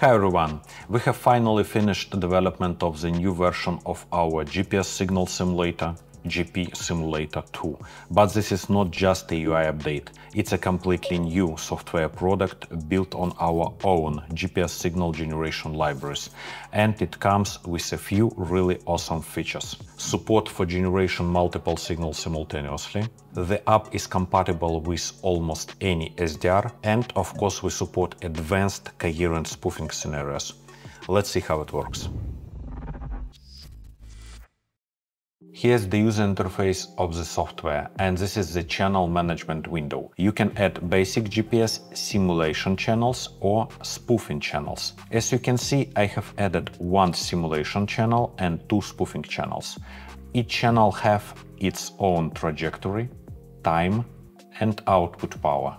Hi everyone! We have finally finished the development of the new version of our GPS signal simulator, GP Simulator 2. But this is not just a UI update, it's a completely new software product built on our own GPS signal generation libraries. And it comes with a few really awesome features. Support for generation multiple signals simultaneously. The app is compatible with almost any SDR, and of course we support advanced coherent spoofing scenarios. Let's see how it works. Here's the user interface of the software, and this is the channel management window. You can add basic GPS simulation channels or spoofing channels. As you can see, I have added one simulation channel and two spoofing channels. Each channel have its own trajectory, time, and output power.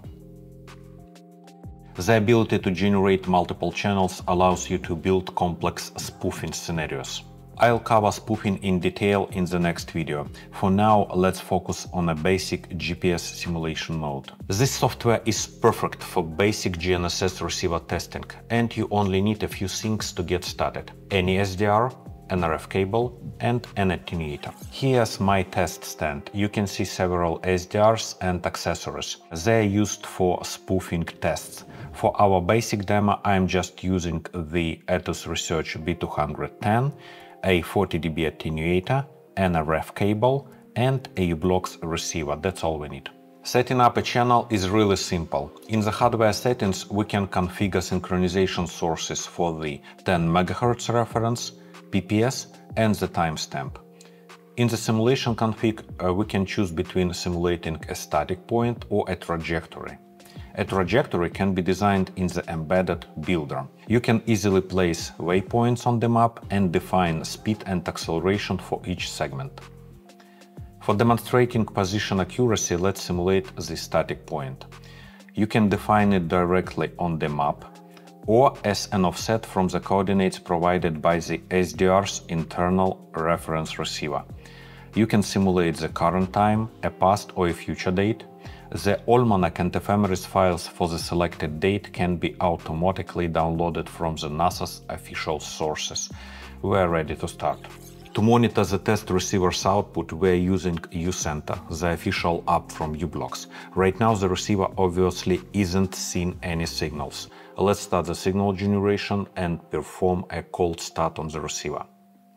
The ability to generate multiple channels allows you to build complex spoofing scenarios. I'll cover spoofing in detail in the next video. For now, let's focus on a basic GPS simulation mode. This software is perfect for basic GNSS receiver testing, and you only need a few things to get started. Any SDR, an RF cable, and an attenuator. Here's my test stand. You can see several SDRs and accessories. They're used for spoofing tests. For our basic demo, I'm just using the Ethos Research B210, a 40 dB attenuator, an RF cable, and a U-Blocks receiver. That's all we need. Setting up a channel is really simple. In the hardware settings, we can configure synchronization sources for the 10 MHz reference, PPS, and the timestamp. In the simulation config, we can choose between simulating a static point or a trajectory. A trajectory can be designed in the embedded builder. You can easily place waypoints on the map and define speed and acceleration for each segment. For demonstrating position accuracy, let's simulate the static point. You can define it directly on the map or as an offset from the coordinates provided by the SDR's internal reference receiver. You can simulate the current time, a past or a future date. The almanac and ephemeris files for the selected date can be automatically downloaded from the NASA's official sources. We are ready to start. To monitor the test receiver's output, we are using uCenter, the official app from U-Blocks. Right now the receiver obviously isn't seeing any signals. Let's start the signal generation and perform a cold start on the receiver.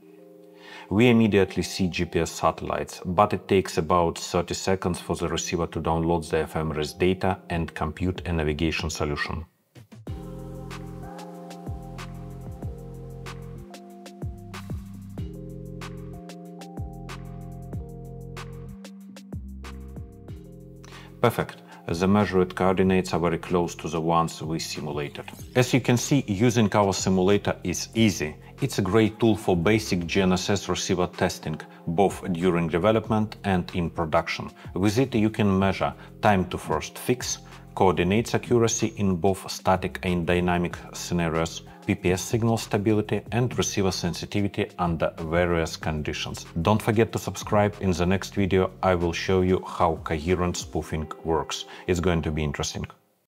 We immediately see GPS satellites, but it takes about 30 seconds for the receiver to download the ephemeris data and compute a navigation solution. Perfect. The measured coordinates are very close to the ones we simulated. As you can see, using our simulator is easy. It's a great tool for basic GNSS receiver testing, both during development and in production. With it, you can measure time to first fix, coordinates accuracy in both static and dynamic scenarios, PPS signal stability, and receiver sensitivity under various conditions. Don't forget to subscribe. In the next video, I will show you how coherent spoofing works. It's going to be interesting.